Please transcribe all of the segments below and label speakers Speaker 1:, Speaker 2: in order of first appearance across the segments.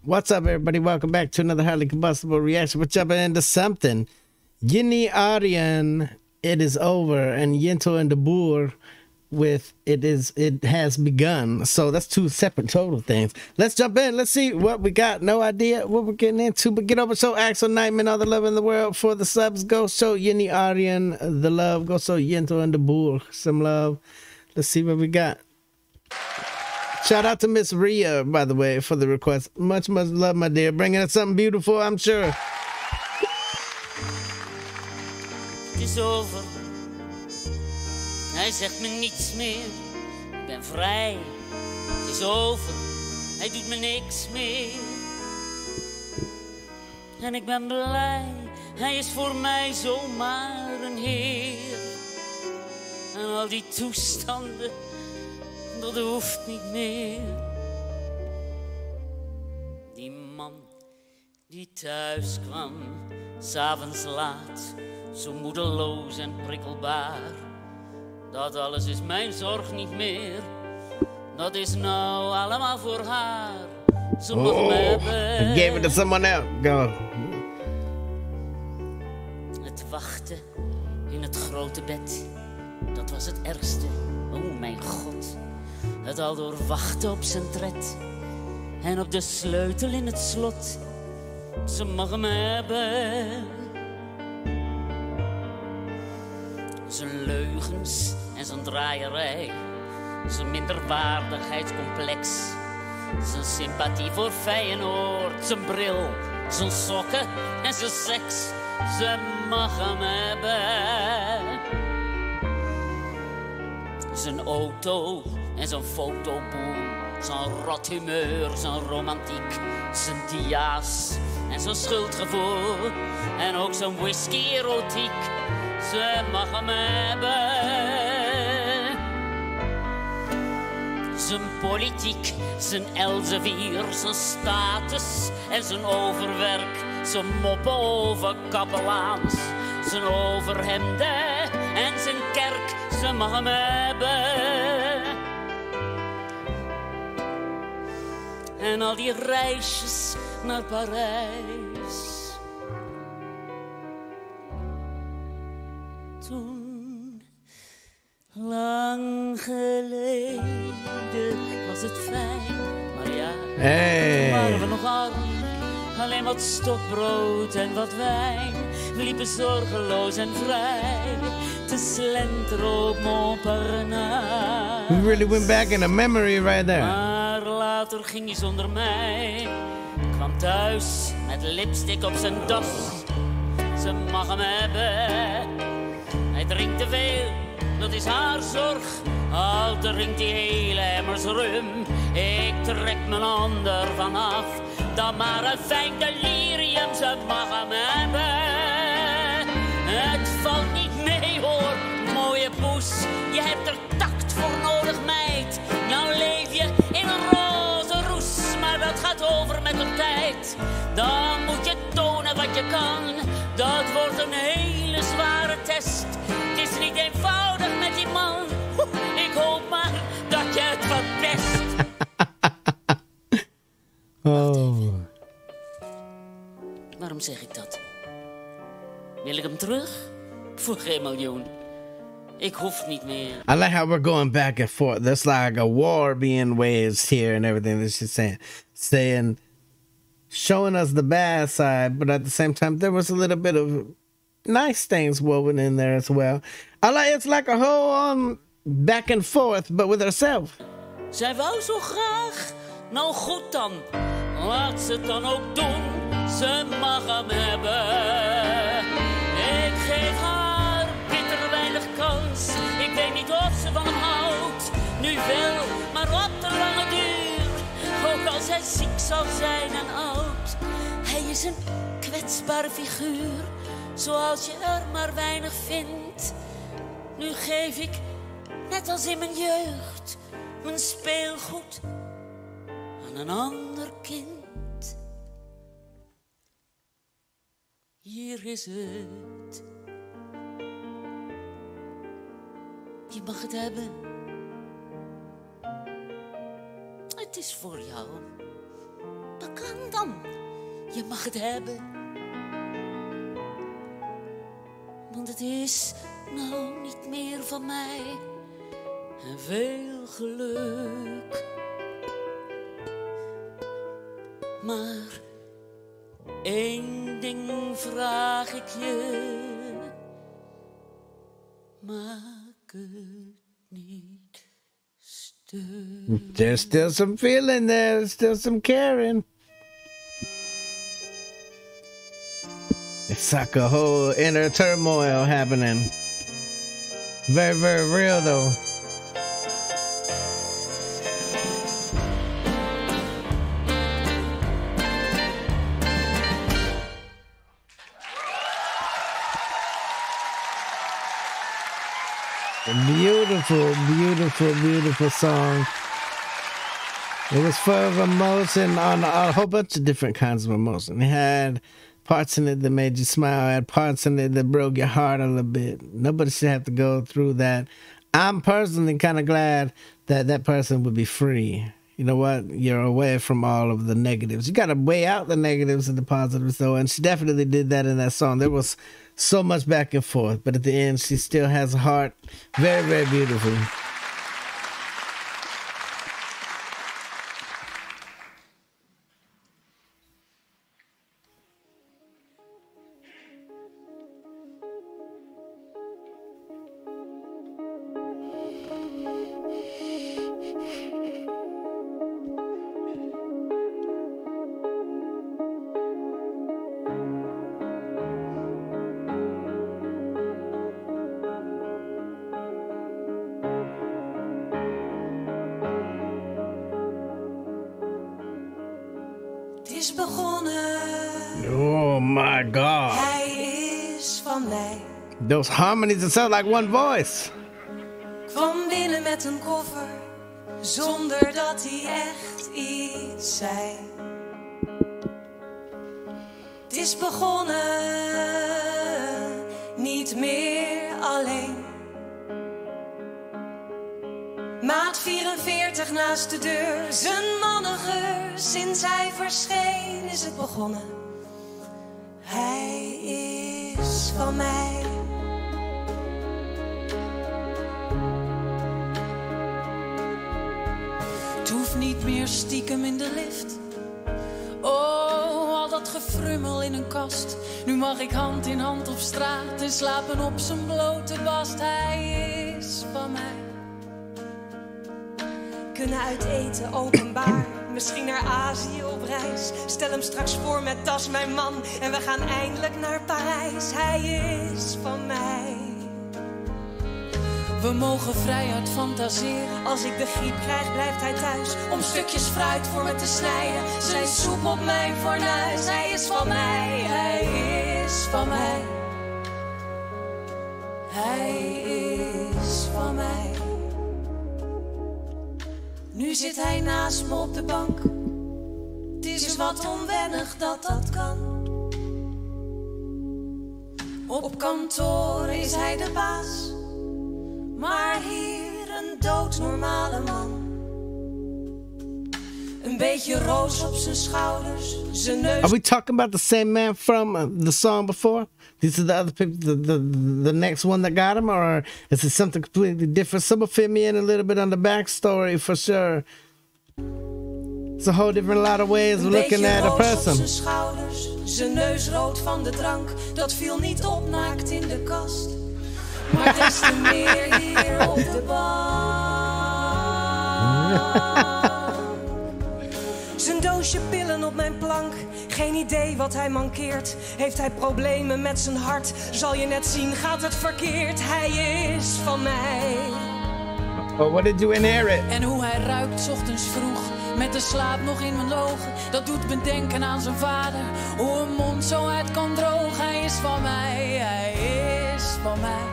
Speaker 1: What's up, everybody? Welcome back to another highly combustible reaction. We're jumping into something. Yini Aryan, It Is Over, and Yento and the Boer with It Has Begun. So that's two separate total things. Let's jump in. Let's see what we got. No idea what we're getting into, but get over. So Axel Nightman, all the love in the world for the subs. Go show Yini Aryan the love. Go show Yento and the Boer some love. Let's see what we got. Shout out to Miss Rhea, by the way, for the request. Much, much love, my dear. Bringing us something beautiful, I'm sure.
Speaker 2: Het is over. Hij zegt me niets meer. Ik ben vrij. Het is over. Hij doet me niks meer. En ik ben blij. Hij is voor mij zomaar een heer. En al die toestanden, dat hoeft niet meer. Die man die thuis kwam, 's avonds laat, zo moedeloos en prikkelbaar. Dat alles is mijn zorg niet meer. Dat is nou allemaal voor haar. Ze mag me hebben.
Speaker 1: Gave it to someone else. Go.
Speaker 2: Het wachten in het grote bed, dat was het ergste. Oh mijn god. Het al door wachten op zijn tred. En op de sleutel in het slot. Ze mag hem hebben. Zijn leugens en zijn draaierij. Zijn minderwaardigheidscomplex. Zijn sympathie voor Feyenoord. Zijn bril, zijn sokken en zijn seks. Ze mag hem hebben. Zijn auto en zijn fotoboel. Zijn rot humeur, zijn romantiek. Zijn dia's en zijn schuldgevoel. En ook zijn whisky-erotiek. Ze mag hem hebben. Zijn politiek, zijn Elsevier, zijn status en zijn overwerk. Zijn moppen over kapelaans, zijn overhemden en zijn kerk. Ze mag hem hebben. En al die reisjes naar Parijs. Toen, lang geleden, was het fijn. Maar ja, toen waren we nog arm. Alleen wat stokbrood en wat wijn. We liepen zorgeloos en vrij te slenteren op Montparnasse.
Speaker 1: We really went back in a memory right there.
Speaker 2: Maar later ging hij zonder mij. Kwam thuis met lipstick op zijn das. Ze mag hem hebben. Hij drinkt te veel, dat is haar zorg. Al drinkt hij hele emmers rum. Ik trek mijn hand ervan af. Dan maar een fijn delirium, ze mag hem hebben. Het valt niet mee hoor, mooie poes. Je hebt er tact voor nodig, meid. Nou leef je in een roze roes. Maar dat gaat over met de tijd. Dan moet je tonen wat je kan. Dat wordt een hele zware test. Het is niet eenvoudig met die man. Ik hoop maar dat je het verpest.
Speaker 1: Oh.
Speaker 2: Waarom zeg ik dat? Wil ik hem terug? Voor geen miljoen. Ik hoef niet meer.
Speaker 1: I like how we're going back and forth. There's like a war being waged here and everything that she's saying, showing us the bad side, but at the same time, there was a little bit of nice things woven in there as well. I like it's like a whole back and forth, but with herself.
Speaker 2: Zij wou zo graag. Nou goed dan. Laat ze het dan ook doen. Ze mag hem hebben. Ik geef haar bitter weinig kans. Ik weet niet of ze van hem houdt. Nu wel, maar op de lange duur. Ook als hij ziek zal zijn en oud. Hij is een kwetsbare figuur. Zoals je er maar weinig vindt. Nu geef ik, net als in mijn jeugd, mijn speelgoed aan een ander kind. Hier is het. Je mag het hebben. Het is voor jou. Bekend je mag het hebben. Want het is nou niet meer van mij. En veel geluk. Maar één ding vraag ik je. Maak het niet stuk.
Speaker 1: There's still some feeling there. There's still some caring. It's like a whole inner turmoil happening. Very, very real though. A beautiful, beautiful, beautiful song. It was full of emotion on a whole bunch of different kinds of emotion. It had parts in it that made you smile. It had parts in it that broke your heart a little bit. Nobody should have to go through that. I'm personally kind of glad that that person would be free. You know what? You're away from all of the negatives. You got to weigh out the negatives and the positives, though. And she definitely did that in that song. There was so much back and forth, but at the end, she still has a heart. Very, very beautiful.
Speaker 3: Is begonnen.
Speaker 1: Oh my God.
Speaker 3: Hij is van mij.
Speaker 1: Those harmonies that sound like one voice.
Speaker 3: Kwam binnen met een koffer, zonder dat hij echt iets zei. Het is begonnen, niet meer alleen. Maat 44 naast de deur, zijn mannengeur. Sinds hij verscheen is het begonnen. Hij is van mij. Het hoeft niet meer stiekem in de lift. Oh, al dat gefrummel in een kast. Nu mag ik hand in hand op straat en slapen op zijn blote bast. Hij is van mij. Kunnen uit eten openbaar, misschien naar Azië op reis. Stel hem straks voor met tas mijn man en we gaan eindelijk naar Parijs. Hij is van mij. We mogen vrijuit fantaseren. Als ik de griep krijg blijft hij thuis om stukjes fruit voor me te snijden. Zijn soep op mijn fornuis. Hij is van mij, hij is van mij. Hij is van mij. Nu zit hij naast me op de bank. Het is wat onwennig dat dat kan. Op kantoor is hij de baas, maar hier een doodnormale man. Een beetje roos op zijn schouders, zijn neus.
Speaker 1: Are we talking about the same man from the song before? These are the other people, the next one that got him, or is it something completely different? Someone fill me in a little bit on the backstory for sure. It's a whole different lot of ways of looking at a person.
Speaker 3: Zijn schouders, zijn neus rood van de drank, dat viel niet op naakt in de kast. Maar des te meer hier op de bank. Zijn doosje pillen op mijn plank. Geen idee wat hij mankeert. Heeft hij problemen met zijn hart? Zal je net zien, gaat het verkeerd. Hij is van mij.
Speaker 1: Oh, what did you inherit?
Speaker 3: En hoe hij ruikt 's ochtends vroeg, met de slaap nog in mijn ogen. Dat doet me denken aan zijn vader. Hoe een mond zo uit kan drogen. Hij is van mij, hij is van mij.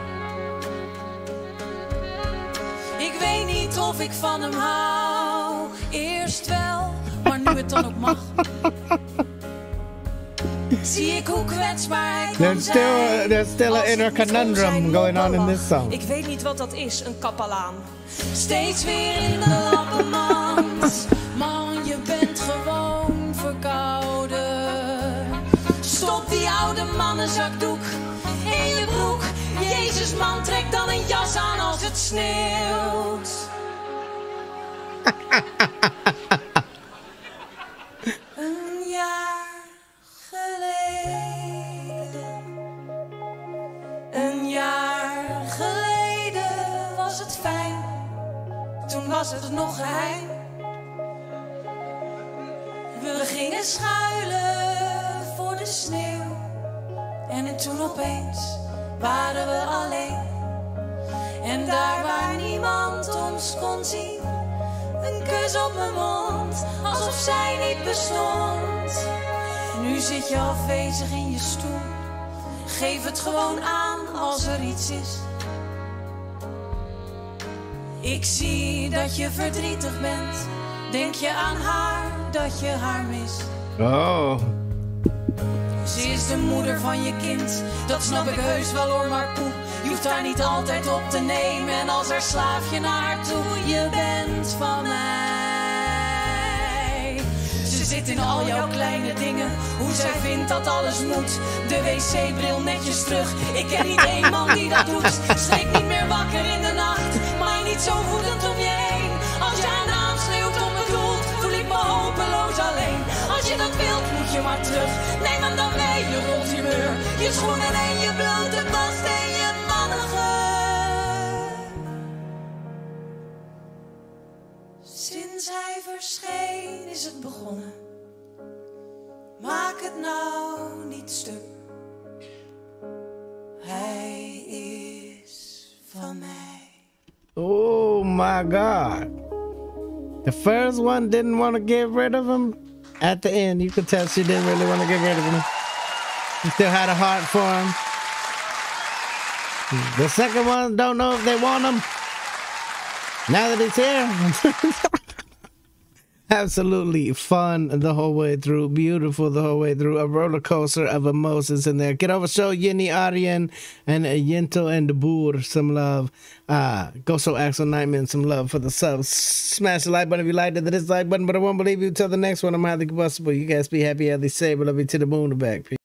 Speaker 3: Ik weet niet of ik van hem hou. Eerst wel, maar nu het dan ook mag. Zie ik hoe kwetsbaar hij kan zijn.
Speaker 1: There's still an inner conundrum going on in this song.
Speaker 3: Ik weet niet wat dat is, een kapelaan. Steeds weer in de lappenmand. Man, je bent gewoon verkouden. Stop die oude mannenzakdoek in je broek. Jezus man, trek dan een jas aan als het sneeuwt. Een jaar geleden. Een jaar geleden was het fijn. Toen was het nog geheim. We gingen schuilen voor de sneeuw. En toen opeens waren we alleen. En daar waar niemand ons kon zien, een kus op mijn mond, alsof zij niet bestond. Nu zit je afwezig in je stoel. Geef het gewoon aan als er iets is. Ik zie dat je verdrietig bent. Denk je aan haar, dat je haar mist.
Speaker 1: Oh.
Speaker 3: Ze is de moeder van je kind, dat snap ik heus wel hoor, maar poe, je hoeft haar niet altijd op te nemen. En als haar slaaf je naar haar toe, je bent van mij. Ze zit in al jouw kleine dingen, hoe zij vindt dat alles moet. De wc-bril netjes terug, ik ken niet één man die dat doet. Schrik niet meer wakker in de nacht, maar niet zo woedend om je heen. Als jij een naam schreeuwt om me doelt, voel ik me hopeloos alleen. Als je dat wilt, moet je maar terug. Neem hem dan mee, je rolt je muur. Je schoenen en je blote bast en je mannengeur. Sinds hij verscheen is het begonnen. Maak het nou niet stuk. Hij is van mij.
Speaker 1: Oh my God. The first one didn't want to get rid of him. At the end, you could tell she didn't really want to get rid of him. She still had a heart for him. The second one, don't know if they want him. Now that he's here. Absolutely fun the whole way through. Beautiful the whole way through. A roller coaster of emotions in there. Get over, show Yini Aryan and Yento and the Boer some love. Go show Axel Nightman some love for the subs. Smash the like button if you liked it. The dislike button, but I won't believe you till the next one. I'm highly combustible. You guys be happy, healthy, safe. Love you to the moon and back. Peace.